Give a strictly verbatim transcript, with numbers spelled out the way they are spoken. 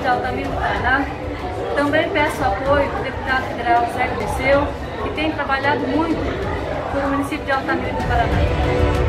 Altamira do Paraná. Também peço apoio do deputado federal Zé Dirceu, que tem trabalhado muito pelo município de Altamira do Paraná.